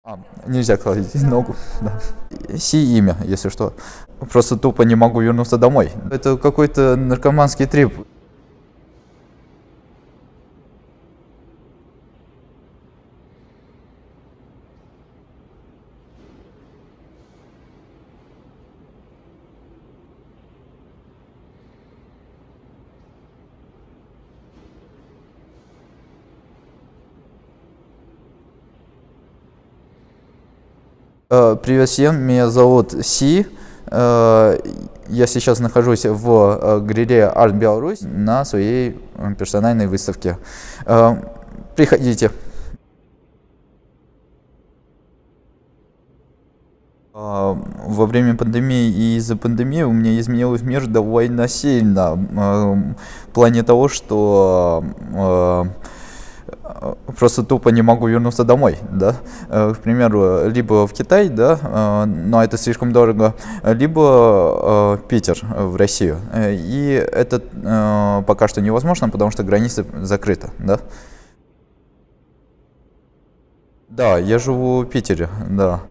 Нельзя кладить ногу, да. Си имя, если что. Просто тупо не могу вернуться домой. Это какой-то наркоманский трип. Привет всем, меня зовут Си. Я сейчас нахожусь в галерее Арт Беларусь на своей персональной выставке. Приходите. Во время пандемии и из-за пандемии у меня изменился мир довольно сильно. В плане того, что просто тупо не могу вернуться домой, да, к примеру, либо в Китай, да, но это слишком дорого, либо Питер в Россию, и это пока что невозможно, потому что граница закрыта, да. Да, я живу в Питере, да.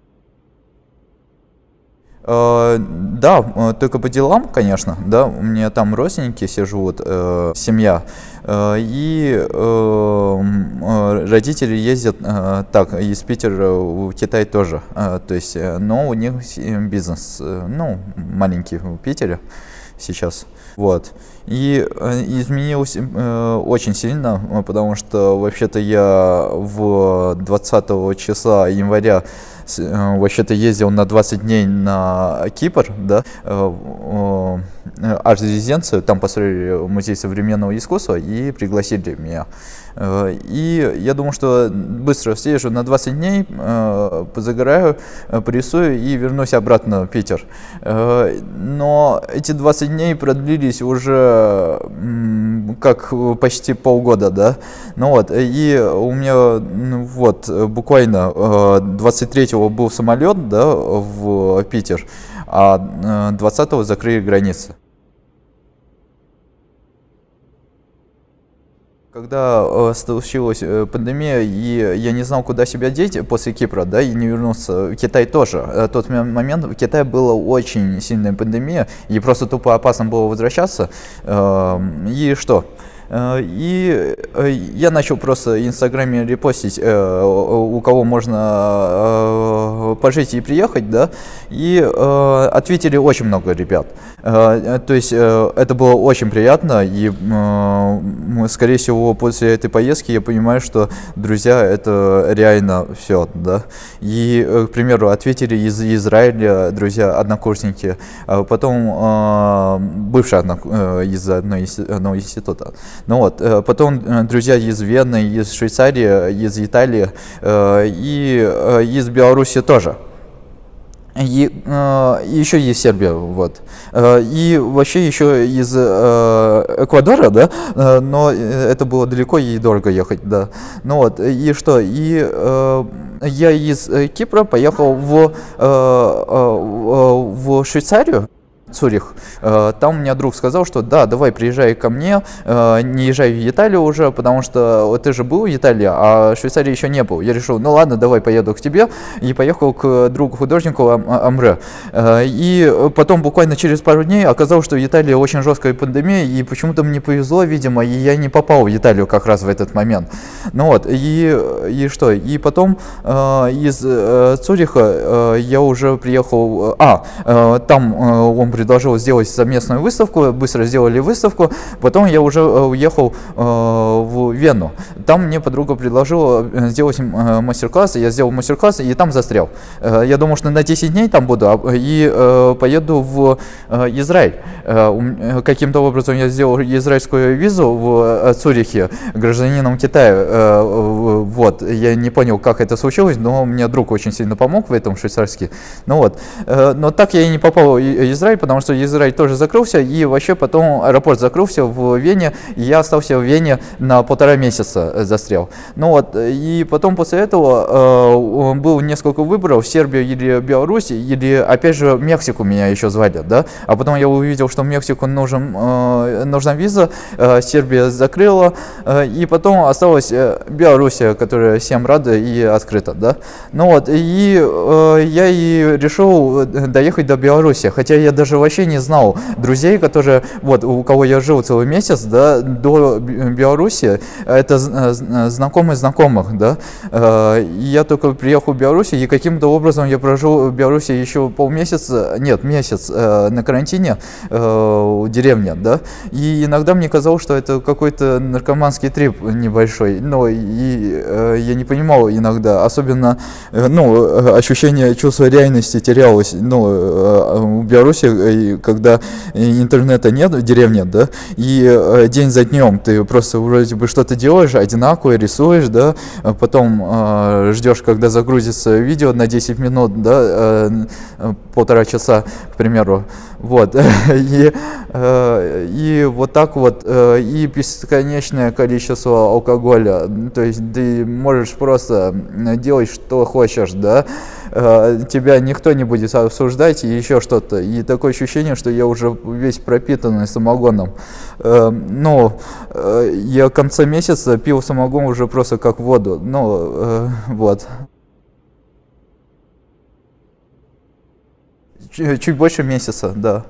Да, только по делам, конечно, да, у меня там родственники все живут, семья, и родители ездят так, из Питера в Китай тоже, то есть, но у них бизнес, ну, маленький в Питере сейчас, вот. И изменилось очень сильно, потому что вообще-то я в 20 числа января вообще-то ездил на 20 дней на Кипр, да, арт-резиденцию, там построили музей современного искусства и пригласили меня. И я думаю, что быстро съезжу на 20 дней, позагораю, порисую и вернусь обратно в Питер. Но эти 20 дней продлились уже как почти полгода, да. Ну вот, и у меня вот буквально 23-го был самолет, да, в Питер, а 20-го закрыли границы. Когда случилась пандемия, и я не знал, куда себя деть после Кипра, да, и не вернулся в Китай тоже. В тот момент в Китае была очень сильная пандемия, и просто тупо опасно было возвращаться. И что? И я начал просто в Инстаграме репостить, у кого можно пожить и приехать, да, и ответили очень много ребят. То есть это было очень приятно, и скорее всего после этой поездки я понимаю, что друзья это реально все, да. И, к примеру, ответили из Израиля друзья, однокурсники, потом бывшие из одного института. Ну вот, потом друзья из Вены, из Швейцарии, из Италии и из Беларуси тоже. И еще есть Сербия, вот. И вообще еще из Эквадора, да, но это было далеко и дорого ехать, да. Ну вот, и что, и я из Кипра поехал в Швейцарию. Цюрих. Там у меня друг сказал, что да, давай приезжай ко мне, не езжай в Италию уже, потому что ты же был в Италии, а в Швейцарии еще не был. Я решил, ну ладно, давай поеду к тебе, и поехал к другу художнику Амре. И потом буквально через пару дней оказалось, что в Италии очень жесткая пандемия, и почему-то мне повезло, видимо, и я не попал в Италию как раз в этот момент. Ну вот, и что? И потом из Цюриха я уже приехал, там он предложил сделать совместную выставку, быстро сделали выставку, потом я уже уехал в Вену. Там мне подруга предложила сделать мастер-класс, я сделал мастер-класс и там застрял. Я думал, что на 10 дней там буду и поеду в Израиль. Каким-то образом я сделал израильскую визу в Цюрихе гражданином Китая. Вот, я не понял, как это случилось, но мне друг очень сильно помог в этом, швейцарский. Ну вот, но так я и не попал в Израиль, потому потому что Израиль тоже закрылся, и вообще потом аэропорт закрылся в Вене, и я остался в Вене на 1,5 месяца застрял. Ну вот, и потом после этого было несколько выборов: Сербия или Беларусь, или опять же Мексику меня еще звали, да, а потом я увидел, что в Мексику нужна виза, Сербия закрыла, и потом осталась Белоруссия, которая всем рада и открыта, да. Ну вот, и я и решил доехать до Беларуси, хотя я даже вообще не знал друзей, которые, вот, у кого я жил целый месяц, да, до Беларуси, это знакомые знакомых, да, и я только приехал в Беларусь, и каким-то образом я прожил в Беларуси еще полмесяца, нет, месяц на карантине в деревне, да, и иногда мне казалось, что это какой-то наркоманский трип небольшой, но и я не понимал иногда, особенно, ну, ощущение чувства реальности терялось, ну, в Беларуси, когда интернета нет в деревне, да, и день за днем ты просто вроде бы что-то делаешь одинаковое, рисуешь, да, потом ждешь, когда загрузится видео на 10 минут, да, 1,5 часа, к примеру, вот, и вот так вот, и бесконечное количество алкоголя, то есть ты можешь просто делать, что хочешь, да, тебя никто не будет осуждать и еще что-то, и такое ощущение, что я уже весь пропитанный самогоном, но я в конце месяца пил самогон уже просто как воду, ну, вот. Чуть больше месяца, да.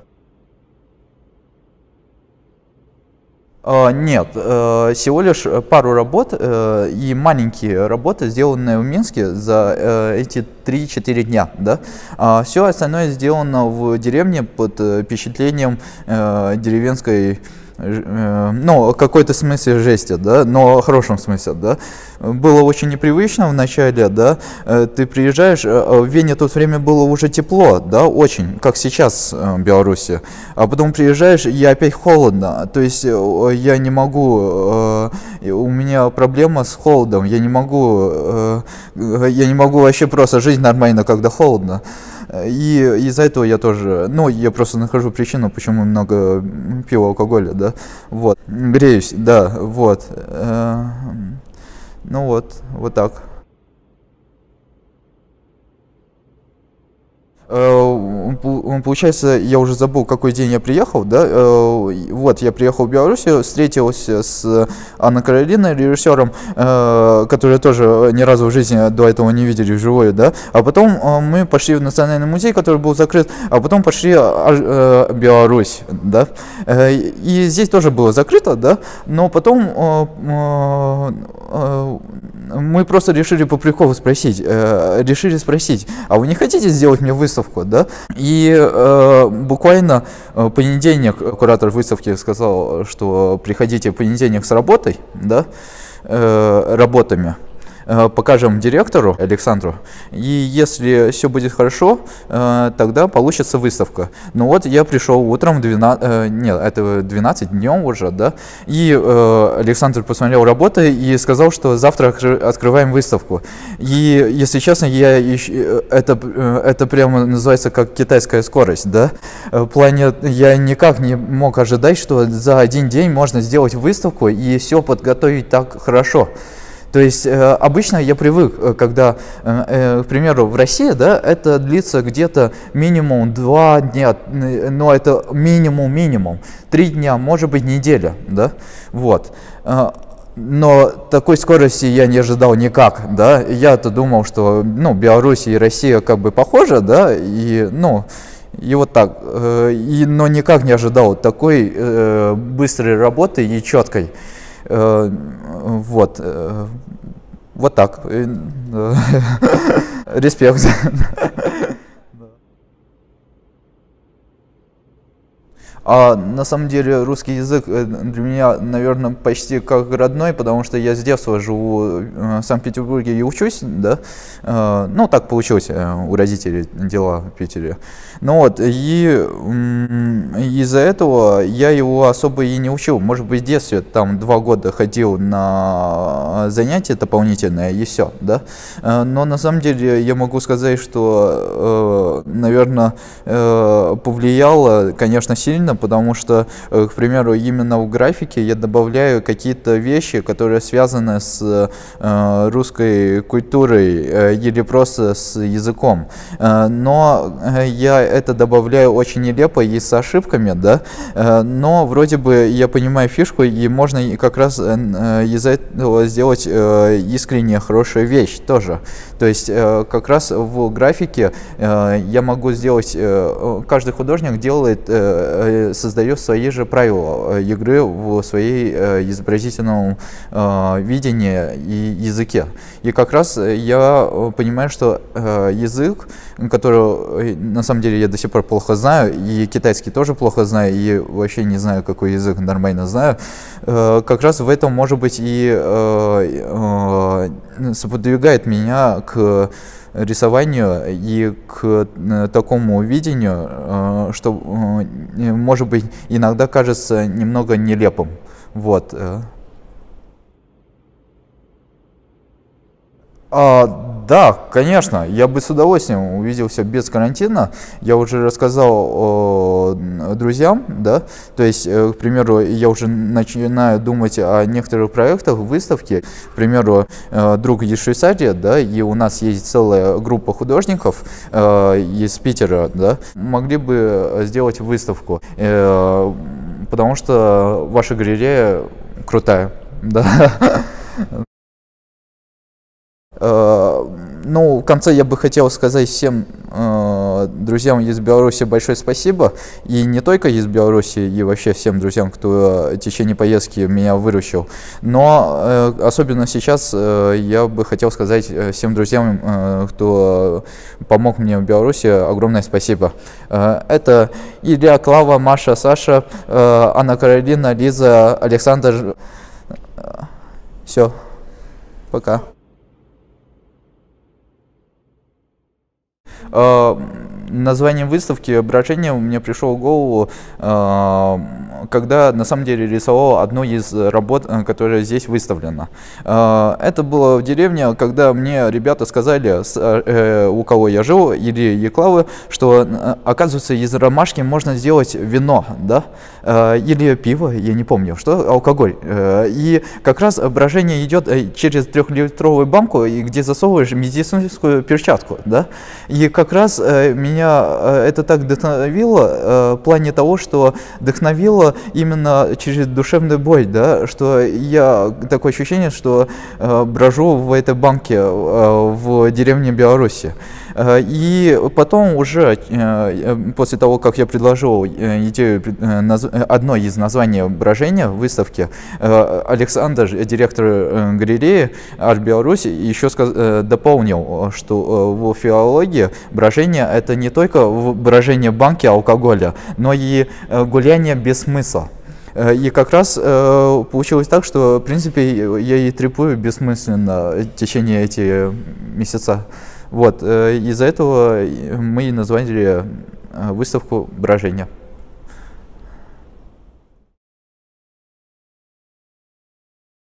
Нет, всего лишь пару работ и маленькие работы, сделанные в Минске за эти 3-4 дня, да. Все остальное сделано в деревне под впечатлением деревенской, ну, в какой-то смысле жести, да, но в хорошем смысле, да. Было очень непривычно в начале, да, ты приезжаешь, в Вене в то время было уже тепло, да, очень, как сейчас в Беларуси, а потом приезжаешь, и опять холодно, то есть я не могу, у меня проблема с холодом, я не могу вообще просто жить нормально, когда холодно. И из-за этого я тоже, ну, я просто нахожу причину, почему много пью алкоголя, да, вот, греюсь, да, вот, ну вот так. Получается, я уже забыл, какой день я приехал, да, вот, я приехал в Беларусь, встретился с Анной Каролиной, режиссером, которую тоже ни разу в жизни до этого не видели вживую, да, а потом мы пошли в Национальный музей, который был закрыт, а потом пошли в Беларусь, да, и здесь тоже было закрыто, да, но потом мы просто решили по приколу спросить, а вы не хотите сделать мне выставку, да? И буквально в понедельник куратор выставки сказал, что приходите в понедельник с работой, да, работами. Покажем директору Александру, и если все будет хорошо, тогда получится выставка. Ну вот я пришел утром, нет, это 12 днем уже, да, и Александр посмотрел работы и сказал, что завтра открываем выставку. И, если честно, это прямо называется как китайская скорость, да, в плане я никак не мог ожидать, что за один день можно сделать выставку и все подготовить так хорошо. То есть обычно я привык, когда, к примеру, в России, да, это длится где-то минимум 2 дня, но это минимум, 3 дня, может быть, неделя, да, вот. Но такой скорости я не ожидал никак, да, я-то думал, что, ну, Беларусь и Россия как бы похожи, да, и, ну, и вот так, но никак не ожидал такой быстрой работы и четкой. Вот так. Респект. А на самом деле русский язык для меня, наверное, почти как родной, потому что я с детства живу в Санкт-Петербурге и учусь, да. Ну, так получилось, у родителей дела в Питере. Ну вот, и из-за этого я его особо и не учил. Может быть, в детстве там 2 года ходил на занятия дополнительные и все, да. Но на самом деле я могу сказать, что, наверное, повлияло, конечно, сильно, потому что, к примеру, именно в графике я добавляю какие-то вещи, которые связаны с русской культурой или просто с языком. Но я это добавляю очень нелепо и с ошибками, да, но вроде бы я понимаю фишку, и можно как раз из этого сделать искренне хорошую вещь тоже. То есть как раз в графике я могу сделать, каждый художник делает, создает свои же правила игры в своей изобразительном видении и языке. И как раз я понимаю, что язык, который на самом деле я до сих пор плохо знаю, и китайский тоже плохо знаю, и вообще не знаю, какой язык нормально знаю, как раз в этом, может быть, и сподвигает меня к рисованию и к такому видению, что, может быть, иногда кажется немного нелепым. Вот. Да, конечно, я бы с удовольствием увиделся без карантина. Я уже рассказал друзьям, да, то есть, к примеру, я уже начинаю думать о некоторых проектах, выставке. К примеру, друг из Швейцарии, да, и у нас есть целая группа художников из Питера, да, могли бы сделать выставку, потому что ваша галерея крутая, да. Ну, в конце я бы хотел сказать всем друзьям из Беларуси большое спасибо. И не только из Беларуси, и вообще всем друзьям, кто в течение поездки меня выручил. Но особенно сейчас я бы хотел сказать всем друзьям, кто помог мне в Беларуси, огромное спасибо. Это Илья, Клава, Маша, Саша, Анна Каролина, Лиза, Александр. Все, пока. Название выставки «Брожение» мне пришло в голову, когда на самом деле рисовал одну из работ, которая здесь выставлена. Это было в деревне, когда мне ребята сказали, у кого я жил, или Еклавы, что, оказывается, из ромашки можно сделать вино, да, или пиво, я не помню, что, алкоголь. И как раз брожение идет через 3-литровую банку, где засовываешь медицинскую перчатку, да. И как раз меня это так вдохновило, в плане того, что вдохновило именно через душевную боль, да, что я, такое ощущение, что брожу в этой банке в деревне Беларуси. И потом уже, после того, как я предложил идею одной из названий брожения в выставке, Александр, директор галереи «Арт Беларусь», еще дополнил, что в филологии брожение — это не только брожение банки алкоголя, но и гуляние без смысла. И как раз получилось так, что, в принципе, я и трепую бессмысленно в течение этих месяца. Вот, из-за этого мы и назвали выставку «Брожение».